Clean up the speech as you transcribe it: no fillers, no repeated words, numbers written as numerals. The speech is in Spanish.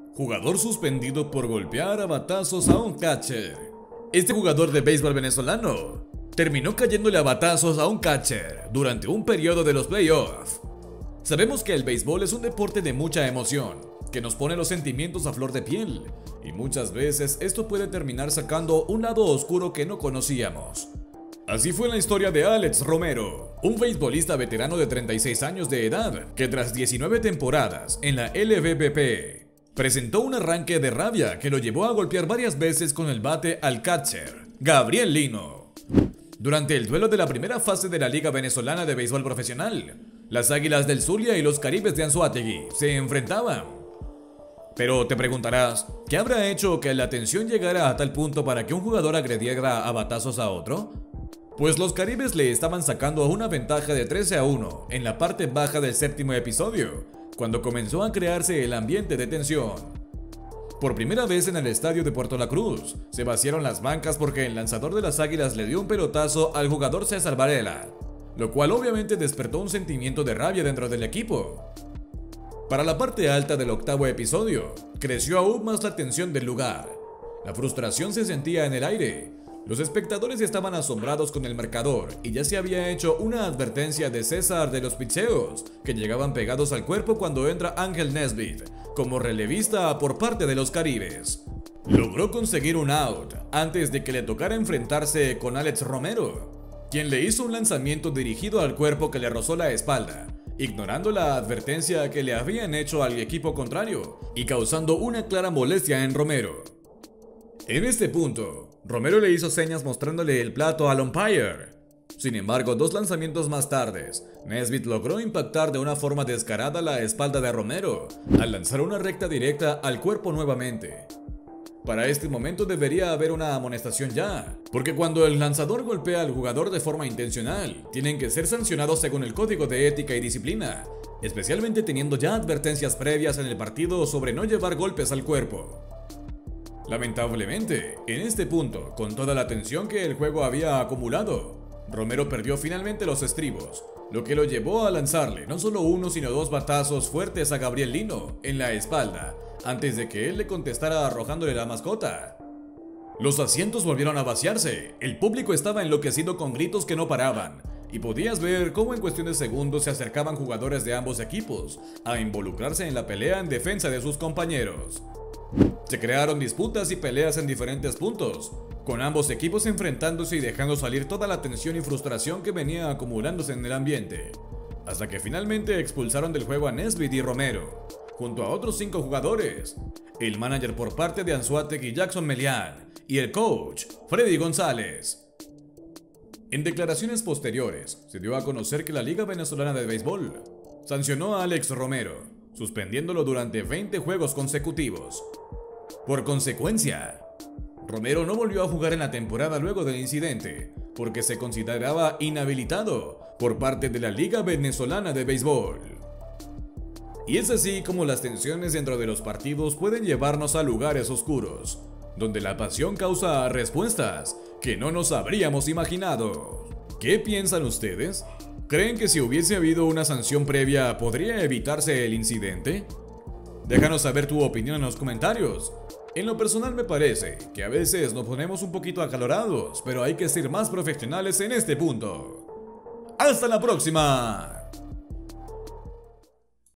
Jugador suspendido por golpear a batazos a un catcher. Este jugador de béisbol venezolano terminó cayéndole a batazos a un catcher durante un periodo de los playoffs. Sabemos que el béisbol es un deporte de mucha emoción, que nos pone los sentimientos a flor de piel, y muchas veces esto puede terminar sacando un lado oscuro que no conocíamos. Así fue la historia de Alex Romero, un beisbolista veterano de 36 años de edad que tras 19 temporadas en la LVPP presentó un arranque de rabia que lo llevó a golpear varias veces con el bate al catcher Gabriel Lino. Durante el duelo de la primera fase de la Liga Venezolana de Béisbol Profesional, las Águilas del Zulia y los Caribes de Anzoátegui se enfrentaban. Pero te preguntarás, ¿qué habrá hecho que la tensión llegara a tal punto para que un jugador agrediera a batazos a otro? Pues los Caribes le estaban sacando una ventaja de 13-1 en la parte baja del séptimo episodio, cuando comenzó a crearse el ambiente de tensión. Por primera vez en el estadio de Puerto La Cruz, se vaciaron las bancas porque el lanzador de las Águilas le dio un pelotazo al jugador César Varela, lo cual obviamente despertó un sentimiento de rabia dentro del equipo. Para la parte alta del octavo episodio, creció aún más la tensión del lugar. La frustración se sentía en el aire. Los espectadores estaban asombrados con el marcador y ya se había hecho una advertencia de César de los picheos que llegaban pegados al cuerpo cuando entra Ángel Nesbitt como relevista por parte de los Caribes. Logró conseguir un out antes de que le tocara enfrentarse con Alex Romero, quien le hizo un lanzamiento dirigido al cuerpo que le rozó la espalda, ignorando la advertencia que le habían hecho al equipo contrario y causando una clara molestia en Romero. En este punto, Romero le hizo señas mostrándole el plato al umpire. Sin embargo, dos lanzamientos más tarde, Nesbitt logró impactar de una forma descarada la espalda de Romero al lanzar una recta directa al cuerpo nuevamente. Para este momento debería haber una amonestación ya, porque cuando el lanzador golpea al jugador de forma intencional, tienen que ser sancionados según el Código de Ética y Disciplina, especialmente teniendo ya advertencias previas en el partido sobre no llevar golpes al cuerpo. Lamentablemente, en este punto, con toda la tensión que el juego había acumulado, Romero perdió finalmente los estribos, lo que lo llevó a lanzarle no solo uno sino dos batazos fuertes a Gabriel Lino en la espalda, antes de que él le contestara arrojándole la mascota. Los asientos volvieron a vaciarse, el público estaba enloquecido con gritos que no paraban, y podías ver cómo en cuestión de segundos se acercaban jugadores de ambos equipos a involucrarse en la pelea en defensa de sus compañeros. Se crearon disputas y peleas en diferentes puntos, con ambos equipos enfrentándose y dejando salir toda la tensión y frustración que venía acumulándose en el ambiente, hasta que finalmente expulsaron del juego a Nesbitt y Romero, junto a otros 5 jugadores, el manager por parte de Anzoátegui Jackson Melián y el coach Freddy González. En declaraciones posteriores, se dio a conocer que la Liga Venezolana de Béisbol sancionó a Alex Romero, suspendiéndolo durante 20 juegos consecutivos. Por consecuencia, Romero no volvió a jugar en la temporada luego del incidente, porque se consideraba inhabilitado por parte de la Liga Venezolana de Béisbol. Y es así como las tensiones dentro de los partidos pueden llevarnos a lugares oscuros, donde la pasión causa respuestas que no nos habríamos imaginado. ¿Qué piensan ustedes? ¿Creen que si hubiese habido una sanción previa podría evitarse el incidente? Déjanos saber tu opinión en los comentarios. En lo personal me parece que a veces nos ponemos un poquito acalorados, pero hay que ser más profesionales en este punto. ¡Hasta la próxima!